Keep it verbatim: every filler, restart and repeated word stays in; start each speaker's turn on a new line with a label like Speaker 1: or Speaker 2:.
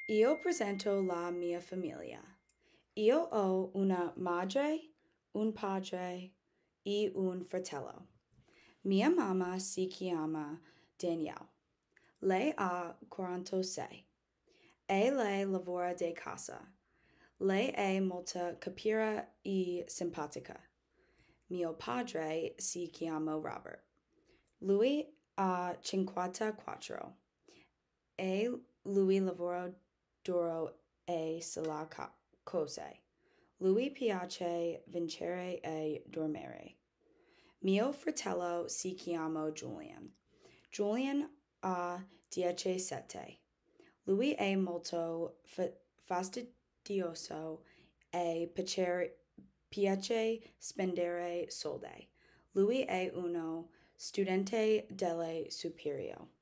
Speaker 1: Io presento la mia famiglia. Io ho una madre, un padre e un fratello. Mia mamma si chiama Danielle. Lei ha quarantasei e lei lavora di casa. Lei è molto capiera e simpatica. Mio padre si chiama Robert. Lui ha cinquantaquattro e lui lavora duro e se la cose. Lui piace vincere e dormire. Mio fratello si chiama Julian. Julian ha diciassette. Lui è molto fa- fastidioso e piace, piace spendere soldi. Lui è uno studente delle superiori.